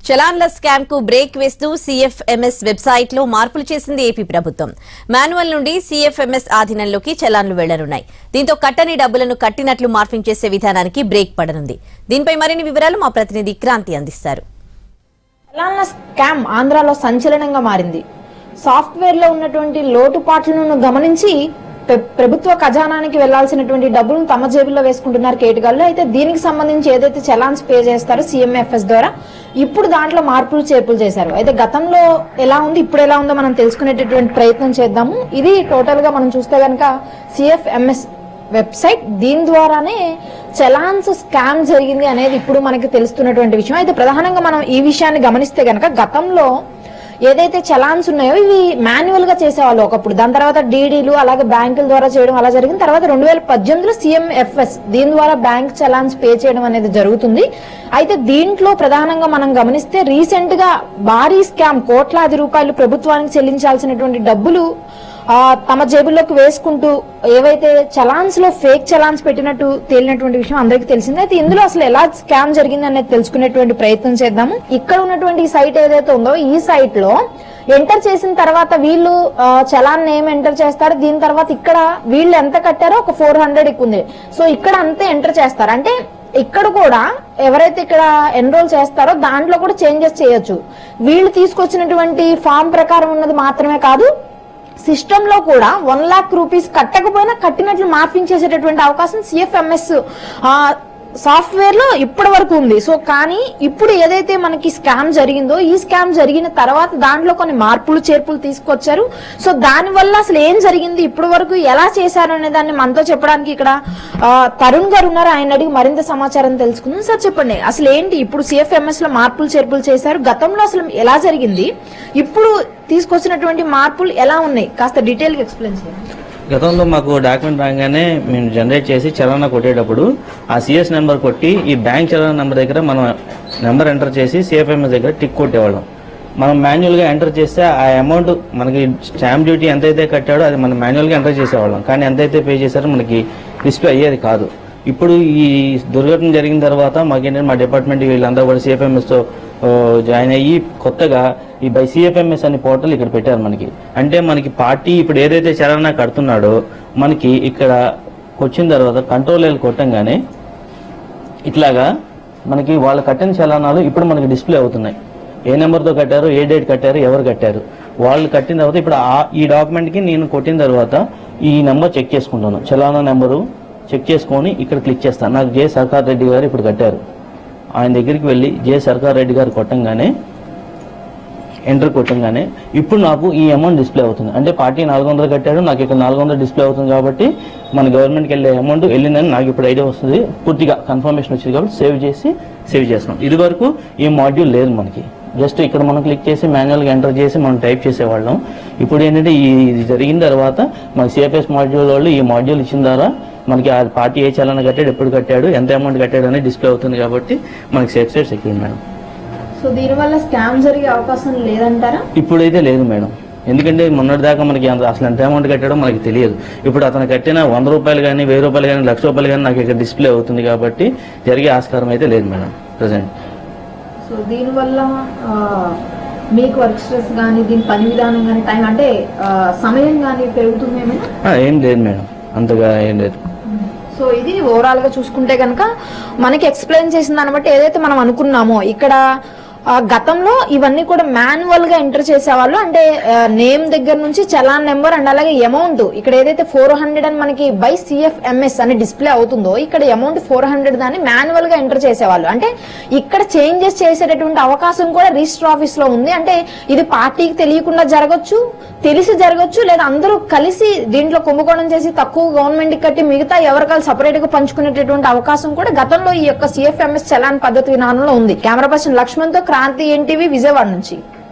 చలాన్ల scam కు break వేస్తూ CFMS website లో మార్పులు చేసింది ఏపీ ప్రభుత్వం. మాన్యువల్ నుండి CFMS ఆధీనంలోకి చలాన్లు వెళ్లనున్నాయి. దీంతో కట్టని డబ్బులను కట్టినట్లు మార్ఫింగ్ చేసే విధానానికి బ్రేక్ పడనుంది. దీనిపై మరిన్ని వివరాలు మా ప్రతినిధి క్రాంతి అందిస్తారు. చలాన్ల స్కామ్ ఆంధ్రాలో సంచలనంగా మారింది. సాఫ్ట్వేర్ లో ఉన్నటువంటి లోటుపాట్లను గమనించి ప్రభుత్వ ఖజానానికి వెళ్లాల్సినటువంటి డబ్బులను తమ జేబుల్లో వేసుకుంటున్నారు కేటుగాళ్లు. అయితే దీనికి సంబంధించి ఏదైతే చలాన్స్ పే చేస్తారో CMFS ద్వారా ఇప్పుడు దాంట్లో మార్పులు చేర్పులు చేశారు. అయితే గతంలో ఎలా ఉంది, ఇప్పుడు ఎలా ఉందో మనం తెలుసుకునేటటువంటి ప్రయత్నం చేద్దాము. ఇది టోటల్ గా మనం చూస్తే గనక CFMS వెబ్సైట్, దీని ద్వారానే చలాన్స్ స్కామ్ జరిగింది అనేది ఇప్పుడు మనకి తెలుస్తున్నటువంటి విషయం. అయితే ప్రధానంగా మనం ఈ విషయాన్ని గమనిస్తే గనక గతంలో ఏదైతే చలాన్స్ ఉన్నాయో ఇవి మాన్యువల్ గా చేసేవాళ్ళు ఒకప్పుడు. దాని తర్వాత డీడీలు అలాగే బ్యాంకుల ద్వారా చేయడం అలా జరిగిన తర్వాత 2018లో CMFS దీని ద్వారా బ్యాంక్ చలాన్స్ పే చేయడం అనేది జరుగుతుంది. అయితే దీంట్లో ప్రధానంగా మనం గమనిస్తే రీసెంట్ గా భారీ స్కామ్, కోట్లాది రూపాయలు ప్రభుత్వానికి చెల్లించాల్సినటువంటి డబ్బులు తమ జేబుల్లోకి వేసుకుంటూ ఏవైతే చలాన్స్ లో ఫేక్ చలాన్స్ పెట్టినట్టు తేలినటువంటి విషయం అందరికీ తెలిసిందే. అయితే ఇందులో అసలు ఎలా స్కామ్ జరిగింది అనేది తెలుసుకునేటువంటి ప్రయత్నం చేద్దాము. ఇక్కడ ఉన్నటువంటి ఈ సైట్ ఏదైతే ఉందో ఈ సైట్ లో ఎంటర్ చేసిన తర్వాత వీళ్ళు చలాన్ నేమ్ ఎంటర్ చేస్తారు. దీని తర్వాత ఇక్కడ వీళ్ళు ఎంత కట్టారో ఒక 400 ఎక్కుంది. సో ఇక్కడ అంతే ఎంటర్ చేస్తారు. అంటే ఇక్కడ కూడా ఎవరైతే ఇక్కడ ఎన్రోల్ చేస్తారో దాంట్లో కూడా చేంజెస్ చేయొచ్చు. వీళ్ళు తీసుకొచ్చినటువంటి ఫామ్ ప్రకారం ఉన్నది మాత్రమే కాదు, సిస్టమ్ లో కూడా 1 लाख రూపీస్ కట్టకపోయినా కట్టినట్లు మార్ఫింగ్ చేసేటటువంటి అవకాశం CFMS సాఫ్ట్వేర్ లో ఇప్పటి వరకు ఉంది. సో కానీ ఇప్పుడు ఏదైతే మనకి స్కామ్ జరిగిందో ఈ స్కామ్ జరిగిన తర్వాత దాంట్లో కొన్ని మార్పులు చేర్పులు తీసుకొచ్చారు. సో దాని వల్ల అసలు ఏం జరిగింది, ఇప్పటి వరకు ఎలా చేశారు అనే దాన్ని మనతో చెప్పడానికి ఇక్కడ తరుణ్ గారు ఉన్నారు. ఆయన అడిగి మరింత సమాచారం తెలుసుకుందాం. సార్ చెప్పండి, అసలు ఏంటి ఇప్పుడు CFMS లో మార్పులు చేర్పులు చేశారు, గతంలో అసలు ఎలా జరిగింది, ఇప్పుడు తీసుకొచ్చినటువంటి మార్పులు ఎలా ఉన్నాయి, కాస్త డీటెయిల్ గా ఎక్స్ప్లెయిన్ చేయండి. గతంలో మాకు డాక్యుమెంట్ రాగానే మేము జనరేట్ చేసి చలానా కొట్టేటప్పుడు ఆ CS నెంబర్ కొట్టి ఈ బ్యాంక్ చలానా నెంబర్ దగ్గర మనం నెంబర్ ఎంటర్ చేసి CFMS దగ్గర టిక్ కొట్టేవాళ్ళం. మనం మాన్యువల్గా ఎంటర్ చేస్తే ఆ అమౌంట్ మనకి స్టాంప్ డ్యూటీ ఎంతైతే కట్టాడో అది మనం మాన్యువల్గా ఎంటర్ చేసేవాళ్ళం. కానీ ఎంతైతే పే చేశారో మనకి డిస్ప్లే అయ్యేది కాదు. ఇప్పుడు ఈ దుర్ఘటన జరిగిన తర్వాత మాకేంటంటే మా డిపార్ట్మెంట్ వీళ్ళందరూ కూడా CFMSతో జాయిన్ అయ్యి కొత్తగా ఈ బై CFMS అనే పోర్టల్ ఇక్కడ పెట్టారు మనకి. అంటే మనకి పార్టీ ఇప్పుడు ఏదైతే చలానా కడుతున్నాడో మనకి ఇక్కడ వచ్చిన తర్వాత కంట్రోల్ కొట్టంగానే ఇట్లాగా మనకి వాళ్ళు కట్టిన చలానాలు ఇప్పుడు మనకి డిస్ప్లే అవుతున్నాయి. ఏ నెంబర్తో కట్టారు, ఏ డేట్ కట్టారు, ఎవరు కట్టారు, వాళ్ళు కట్టిన తర్వాత ఇప్పుడు ఈ డాక్యుమెంట్కి నేను కొట్టిన తర్వాత ఈ నెంబర్ చెక్ చేసుకుంటాను. చలానా నెంబరు చెక్ చేసుకొని ఇక్కడ క్లిక్ చేస్తాను. నాకు జే సర్కార్ రెడ్డి గారు ఇప్పుడు కట్టారు. ఆయన దగ్గరికి వెళ్ళి జే సర్కార్ రెడ్డి గారు కొట్టంగానే ఎంటర్ కొట్టంగానే ఇప్పుడు నాకు ఈ అమౌంట్ డిస్ప్లే అవుతుంది. అంటే పార్టీ 400 కట్టాడు, నాకు ఇక్కడ 400 డిస్ప్లే అవుతుంది. కాబట్టి మన గవర్నమెంట్కి వెళ్ళే అమౌంట్ వెళ్ళిందని నాకు ఇప్పుడు ఐడియా వస్తుంది, పూర్తిగా కన్ఫర్మేషన్ వచ్చింది. కాబట్టి సేవ్ చేస్తాం. ఇది వరకు ఈ మాడ్యూల్ లేదు మనకి. జస్ట్ ఇక్కడ మనం క్లిక్ చేసి మాన్యువల్గా ఎంటర్ చేసి మనం టైప్ చేసేవాళ్ళం. ఇప్పుడు ఏంటంటే ఇది జరిగిన తర్వాత మన CFS మాడ్యూల్ వాళ్ళు ఈ మాడ్యూల్ ఇచ్చిన ద్వారా మనకి ఆ పార్టీ ఏ చలానా కట్టాడు, ఎప్పుడు కట్టాడు, ఎంత అమౌంట్ కట్టాడు అనేది డిస్ప్లే అవుతుంది. కాబట్టి మనకి safe side secure madam. So దీనివల్ల స్కామ్ జరిగే అవకాశం లేదంటారా? ఇప్పుడైతే లేదు మేడం. ఎందుకంటే మొన్నటిదాకా మనకి అసలు ఎంత అమౌంట్ కట్టాడో మనకి తెలియదు. ఇప్పుడు అతను కట్టిన 100 రూపాయలు కానీ, 1000 రూపాయలు కానీ, 1,00,000 రూపాయలు కానీ నాకు ఇక్కడ డిస్ప్లే అవుతుంది. కాబట్టి జరిగే ఆస్కారం అయితే లేదు మేడం ప్రజెంట్. సో దీనివల్ల మీకు వర్క్ స్ట్రెస్ కానీ, దీని పని విధానం కానీ, టైం అంటే సమయం కానీ పెరుగుతుంది ఏమైనా? ఏం లేదు మేడం, అంతగా ఏం లేదు. సో ఇది ఓవరాల్ గా చూసుకుంటే కనుక మనకి ఎక్స్ప్లెయిన్ చేసిన దాన్ని బట్టి ఏదైతే మనం అనుకున్నామో ఇక్కడ గతంలో ఇవన్నీ కూడా మాన్యువల్ గా ఎంటర్ చేసేవాళ్ళు. అంటే నేమ్ దగ్గర నుంచి చలాన్ నెంబర్ అండ్ అలాగే అమౌంట్ ఇక్కడ ఏదైతే 400 అని మనకి బై CFMS అని డిస్ప్లే అవుతుందో ఇక్కడ అమౌంట్ 400 దాన్ని మాన్యువల్ గా ఎంటర్ చేసేవాళ్ళు. అంటే ఇక్కడ చేంజెస్ చేసేటటువంటి అవకాశం కూడా రిజిస్టర్ ఆఫీస్ లో ఉంది. అంటే ఇది పార్టీకి తెలియకుండా జరగచ్చు, తెలిసి జరగచ్చు, లేదా అందరూ కలిసి దీంట్లో కుంభకోణం చేసి తక్కువ గవర్నమెంట్ కట్టి మిగతా ఎవరికాలు సపరేట్ గా పంచుకునేటటువంటి అవకాశం కూడా గతంలో ఈ యొక్క CFMS చలాన్ పద్ధతి విధానంలో ఉంది. కెమెరా పర్సన్ లక్ష్మణ్ తో క్రాంతి, NTV విజయవాడ నుంచి.